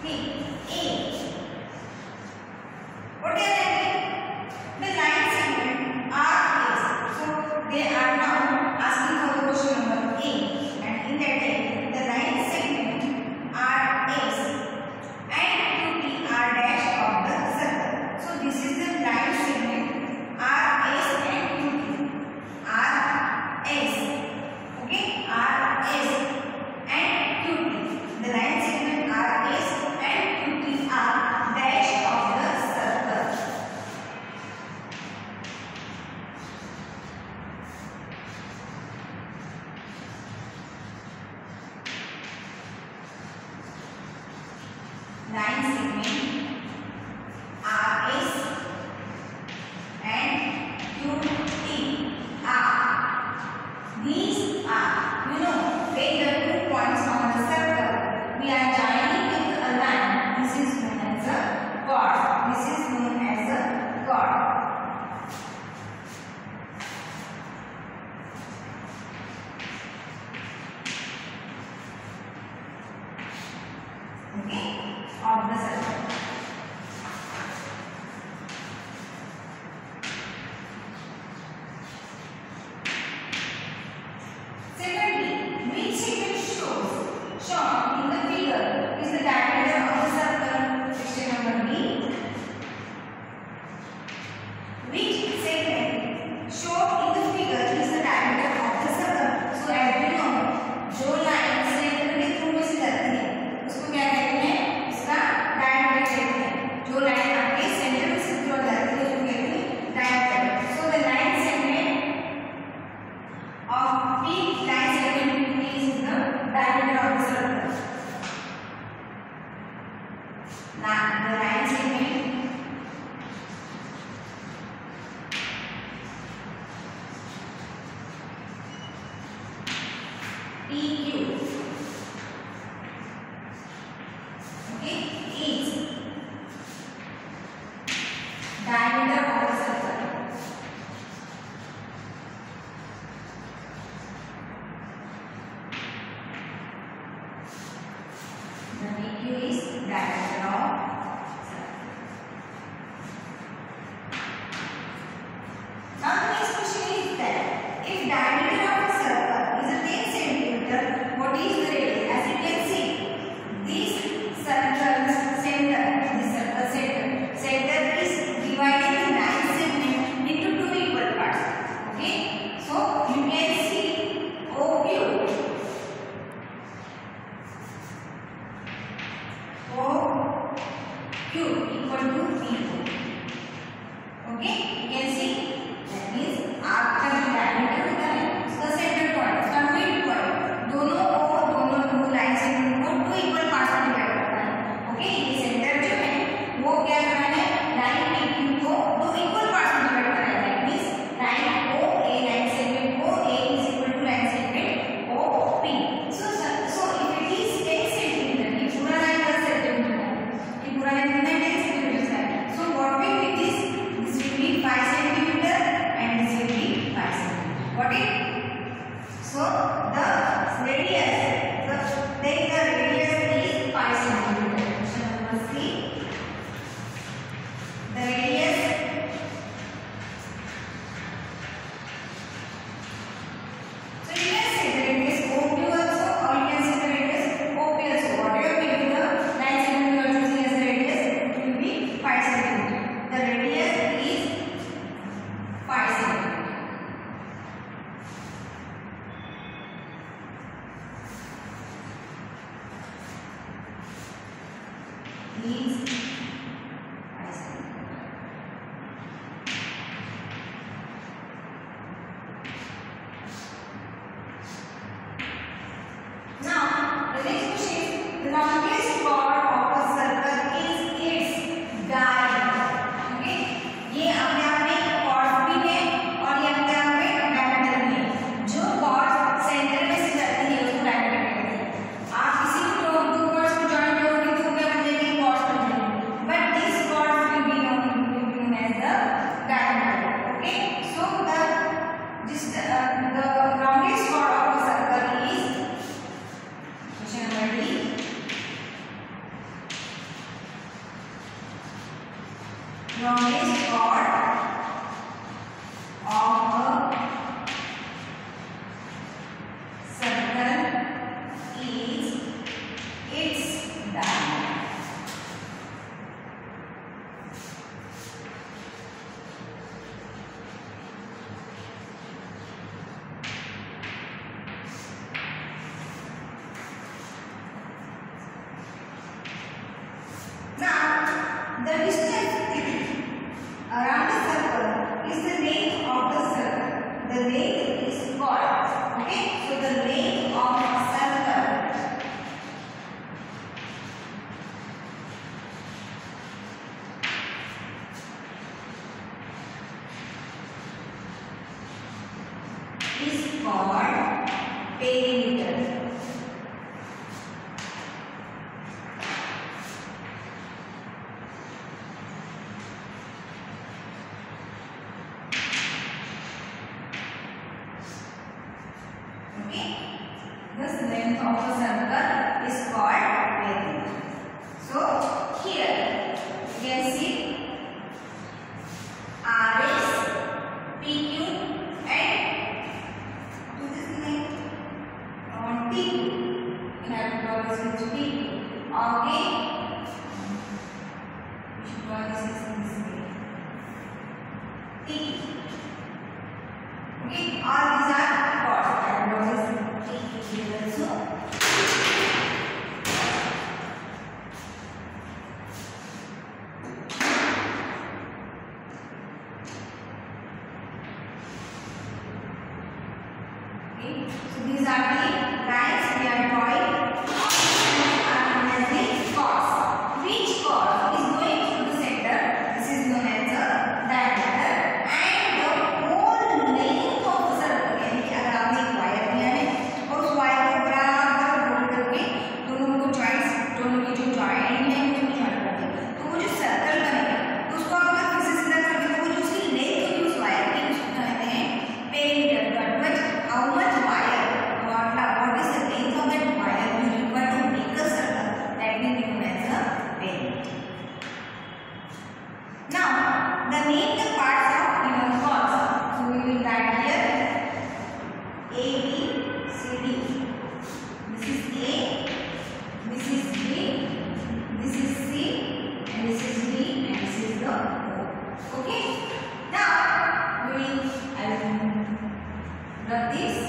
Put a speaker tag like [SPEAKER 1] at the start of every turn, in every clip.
[SPEAKER 1] Okay, 8. What they are writing? The line segment RS. So they are now asking for the question number 8, and in that the line segment RS and QT are dash of the circle. So this is the line segment RS and QT. RS. Okay, RS and QT. The line segment RS and QT are dash of the circle. Line segment RS and QT are. These are, when the 2 points on the circle, we are joining with a line. This is known as a chord. This is known as a chord. Okay, of the circle. Secondly, which segment shown in the figure is the diameter of the circle? Question number B. Which segment shown in the figure is the diameter of the circle? So as we know, जो line centre के through में से जाती है उसको क्या कहते हैं? उसका डायमीटर कहते हैं. जो लाइन आपके सेंटर में से थ्रू जाती है उसको कहते हैं diameter. So the line segment of each line segment is the diameter of the circle. Now the line segment PQ, okay, is diameter of the circle. The PQ is diameter of circle. Now the next question is that if diameter of a circle is a 10 centimeter, what is the radius? As you can see, this circle's center is divided in 9 segments into 2 equal parts. Okay, so you can see OQ. OQ equal to P4. Okay, you can see that means आपका जो diameter होता है उसका center point, उसका mid point, दोनों line segment को 2 equal parts में divide करना है. ओके, ये सेंटर जो है वो क्या करना है? लाइन PQ को 2 इक्वल पार्ट्स में डिवाइड करना है. That means line OA, line segment OA is equal to line segment OP. So if it is 10 centimeter, ये पूरा लाइन 10 centimeter है. ये पूरा लाइन कितना 10 centimeter है. So what will be this? This will be 5 centimeter and this will be 5 centimeter. Got it? So the radius, the radius is 5 centimeter. Question number C. The radius so you can say the radius OQ also, or you can say the radius OP also. Whatever will be the line segment you are choosing as the radius, it will be 5 centimeter. The radius is 5 centimeter. Is 5 centimeter. Now the next question is the longest chord of a circle is its diameter. Okay, ये अपने आप में chord भी है और ये अपने आप में diameter भी है. जो chord सेंटर में से जाती है उसको diameter कहते हैं. आप किसी भी दो chords को join करोगे तो क्या बन जाएंगे? Chords बन जाएंगे. But these chords will be known as the diameter. Okay, so the longest chord of a circle is question number D. This length of a circle is called perimeter. So here you can see RS, PQ and to this length on PQ. You have to draw this into PQ. Okay. You should draw this in this way. PQ. Okay. All these are chords. I will draw this PQ here also. So these are the lines we are drawing. Are known as the chords. Which chord is going through the center? This is known as the diameter. And the whole length of the circle. यानी कि अगर आपने एक wire लिया है और उस wire को बराबर रोल करके दोनों को जॉइंट्स, दोनों की जो जॉइंट है उनको जॉइन कर दें, तो वो जो सर्कल बनेगा उसको आप अगर फिर से सीधा कर दें तो वो जो उसकी लेंथ होगी उस वायर की उसको कहते हैं perimeter. How much wire, what is the length of that wire you require to make a circle, that will be known as a perimeter. Now, the name the parts of given chords. So we will write here A, B, C, D. This is A, this is B, this is C, and this is D, and this is the O. Okay. Now we will rub this.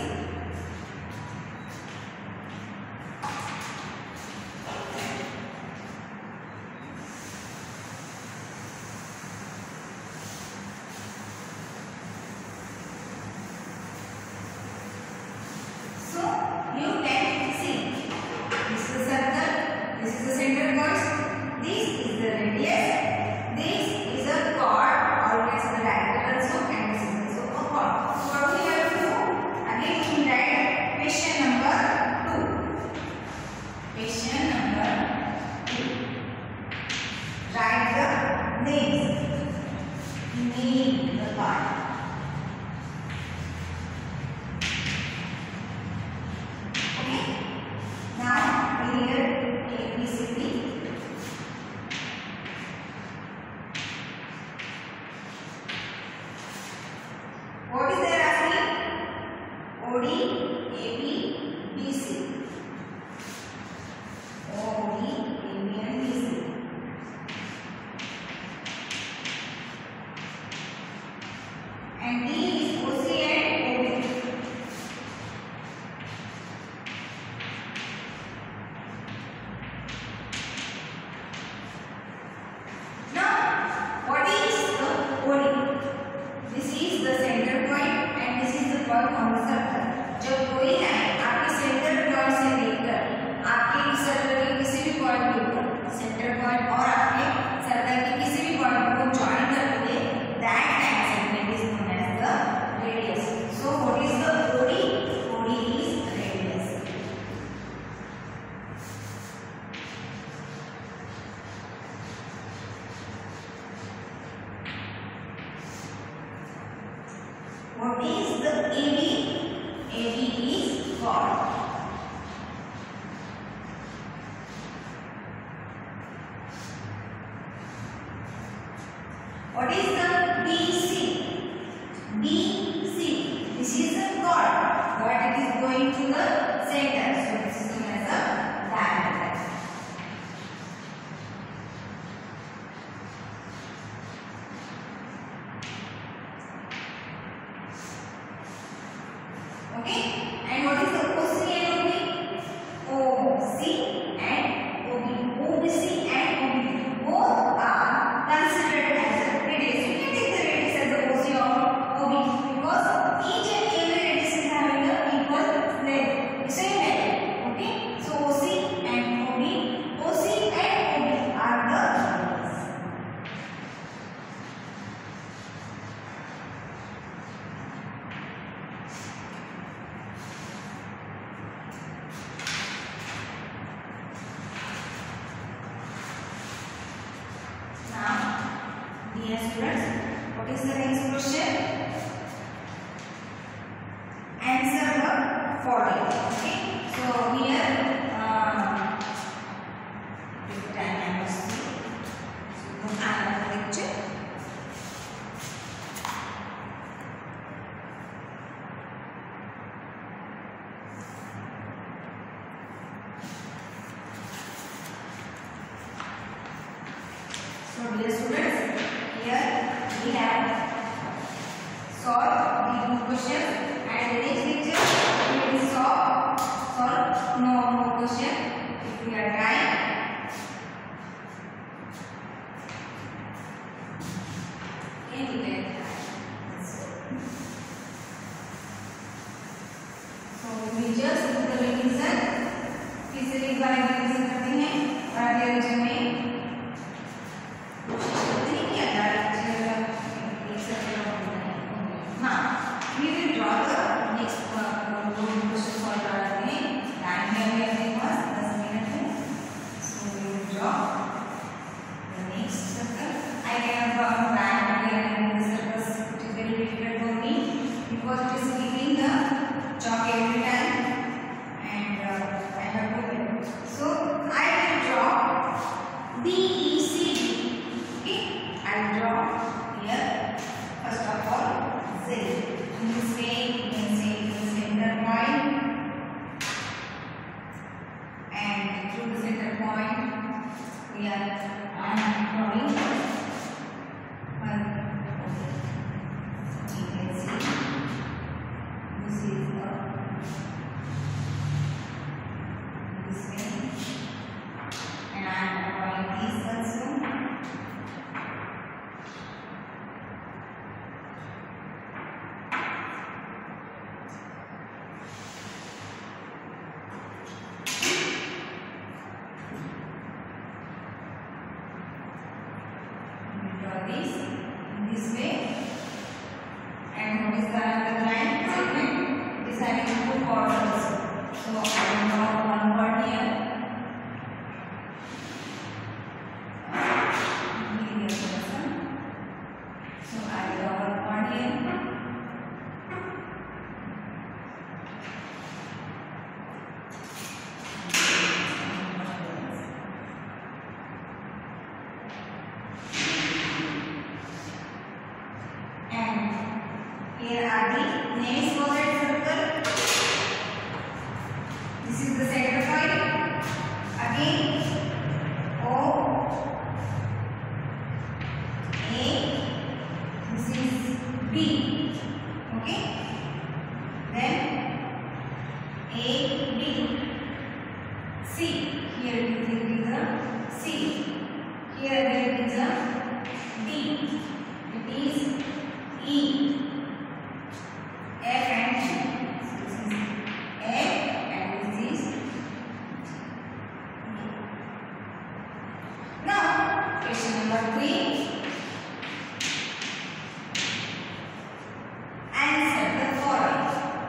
[SPEAKER 1] So you can see this is the circle, this is the center point, this is the radius, this is a chord, or you can say the diameter also, and this is also a chord. So what we have to do? Again we write question number 2. Question number 2. Write the names. Name the part. Okay. Now we here A, B, C, D. What is there asking? OD, AB, BC. OD, AB and BC. And D is OC and OB. Now, what is the OD? This is the center point and this is the point on the circle. जब कोई line आपके centre point से लेकर आपके circle के किसी भी point के ऊपर सेंटर पॉइंट और आपके सर्कल के किसी भी पॉइंट को जॉइन करते हैं, that time segment is known as the radius. So what is the OD? OD is radius. What is the AB? AB is chord. What is the BC? BC. This is a chord, but it is going to the center. So this is known as a diameter. Okay. And what is the OC and OB? OC and OB. OBC and OB. Both are considered as a radius. You can take the radius as the OC or OB because each and every radius is having the equal length, same length. Okay. So OC and OB. OC and OB are the radius. Dear students, what is the next question? Answer the following. Okay. So So here this time I must see. So I have a lecture. So dear students, here we have solved the question, and the next lecture we will solve no more question if we are trying. So we will just do the revision. फिर से एक बार revision करते हैं और अगले lecture में we will draw the next question solve करते हैं. Time है अभी अपने पास 10 मिनट है. So we will draw the next circle. I have planned again the circles. It is very difficult for me because it is keeping the chalk every time, and I have to wait. So I will draw B, E, C, D. Okay, I will draw here first of all Z. In this way, you can say the center point, and through the center point, we are drawing one. You can see this is this way, and I am drawing this also. This way, and what is the other line segment? It is having two corners. So I will draw one chord here. So I will draw one chord here. Here are the names for that circle. This is the center point. Again, O, A. This is B. Okay. Then A, B, C. Here it is a C. Here again it is a D. It is E. F and G. This is F and this is G. Now, question number 3. Answer the following.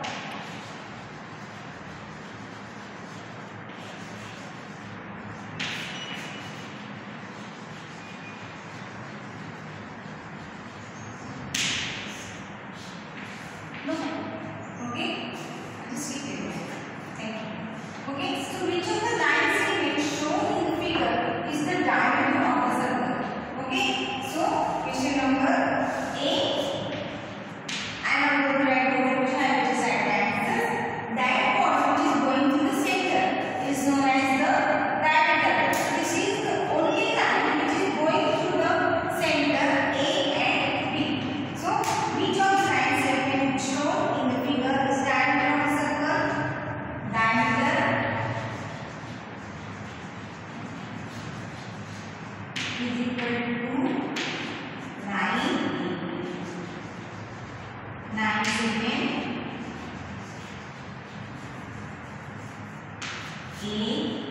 [SPEAKER 1] Okay, just read it. Thank you. Okay, so which of the line segments shown in the figure is the diameter of the circle? Okay, so question number 8. I am going to write over question. I will decide the answers. That point which is going to the center is known as the diameter. This is the only line which is going through the center A and B. So which of the line segments shown in the figure is diameter of the circle? Diameter is equal to 9 segment A.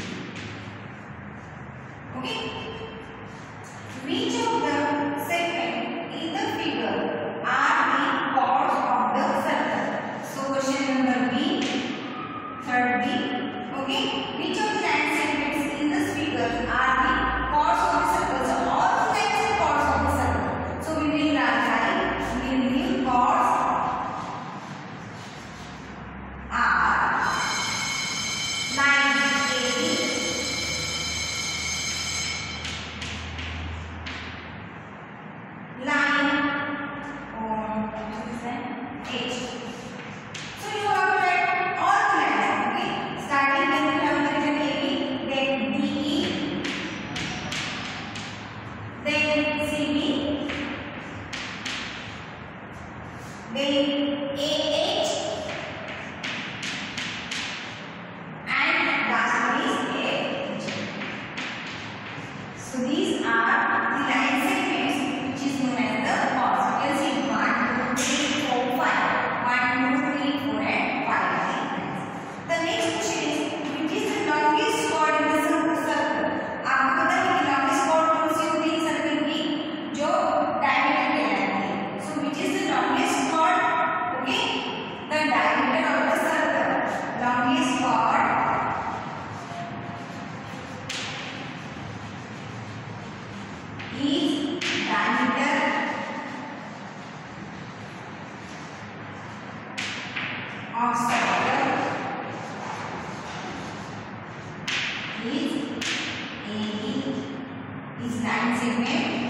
[SPEAKER 1] Okay. Which of the segment in the figure are the chords of the circle? So question number B, third B. Okay. Which of the line segments in this figure are the chords of the circle? So all the lines are chords of the circle. So we will write, we will give chords are is A is line segment